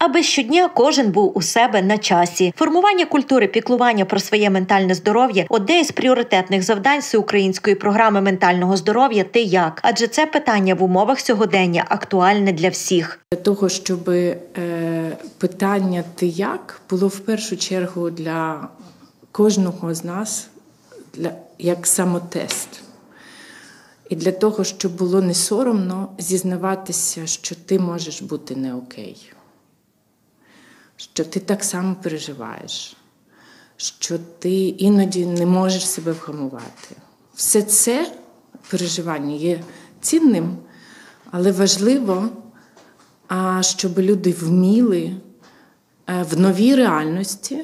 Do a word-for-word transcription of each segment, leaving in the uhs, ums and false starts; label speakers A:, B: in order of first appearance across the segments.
A: аби щодня кожен був у себе на часі. Формування культури піклування про своє ментальне здоров'я – одне із пріоритетних завдань всеукраїнської програми ментального здоров'я «Ти як?», адже це питання в умовах сьогодення актуальне для всіх.
B: Для того, щоб е, питання «Ти як?» було в першу чергу для кожного з нас для, як самотест. І для того, щоб було не соромно зізнаватися, що ти можеш бути не окей, що ти так само переживаєш, що ти іноді не можеш себе вгамувати. Все це переживання є цінним, але важливо, щоб люди вміли в новій реальності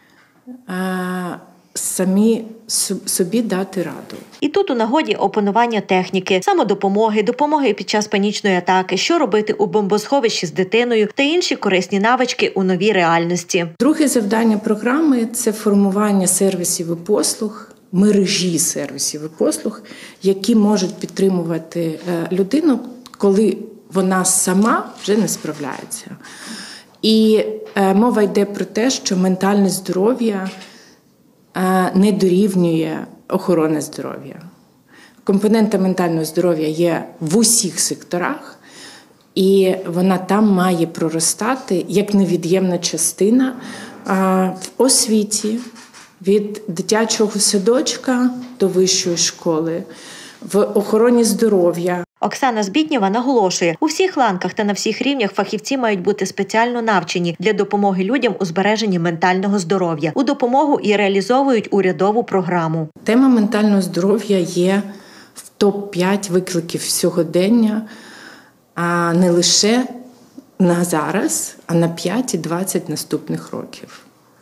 B: самі собі дати раду.
A: І тут у нагоді опанування техніки, самодопомоги, допомоги під час панічної атаки, що робити у бомбосховищі з дитиною та інші корисні навички у новій реальності.
B: Друге завдання програми – це формування сервісів і послуг, мережі сервісів і послуг, які можуть підтримувати людину, коли вона сама вже не справляється. І мова йде про те, що ментальне здоров'я не дорівнює охорони здоров'я. Компонента ментального здоров'я є в усіх секторах, і вона там має проростати як невід'ємна частина в освіті, від дитячого садочка до вищої школи, в охороні здоров'я.
A: Оксана Збіднєва наголошує, у всіх ланках та на всіх рівнях фахівці мають бути спеціально навчені для допомоги людям у збереженні ментального здоров'я. У допомогу і реалізовують урядову програму.
B: Тема ментального здоров'я є в топ п'ять викликів сьогодення, а не лише на зараз, а на п'ять і двадцять наступних років.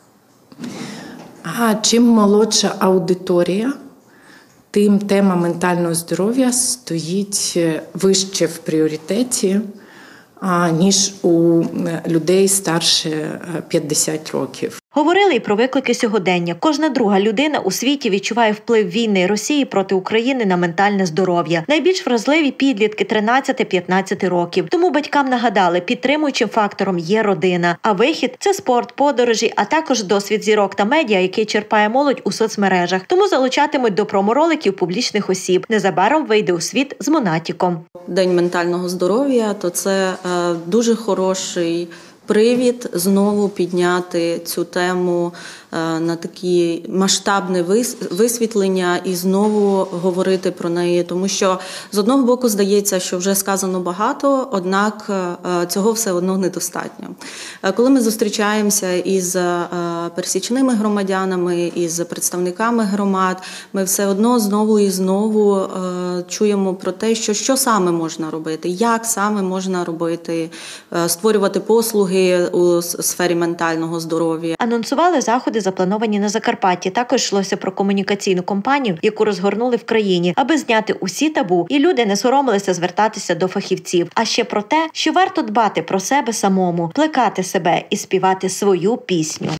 B: А чим молодша аудиторія, тим тема ментального здоров'я стоїть вище в пріоритеті, ніж у людей старше п'ятдесят років.
A: Говорили і про виклики сьогодення. Кожна друга людина у світі відчуває вплив війни Росії проти України на ментальне здоров'я. Найбільш вразливі підлітки тринадцяти-п'ятнадцяти років. Тому батькам нагадали, підтримуючим фактором є родина. А вихід – це спорт, подорожі, а також досвід зірок та медіа, який черпає молодь у соцмережах. Тому залучатимуть до промороликів публічних осіб. Незабаром вийде у світ з Монатіком.
C: День ментального здоров'я – то це е, дуже хороший привід знову підняти цю тему на таке масштабне висвітлення і знову говорити про неї. Тому що з одного боку здається, що вже сказано багато, однак цього все одно недостатньо. Коли ми зустрічаємося із пересічними громадянами, із представниками громад, ми все одно знову і знову чуємо про те, що, що саме можна робити, як саме можна робити, створювати послуги у сфері ментального здоров'я.
A: Анонсували заходи, заплановані на Закарпатті. Також йшлося про комунікаційну кампанію, яку розгорнули в країні, аби зняти усі табу, і люди не соромилися звертатися до фахівців. А ще про те, що варто дбати про себе самому, плекати себе і співати свою пісню.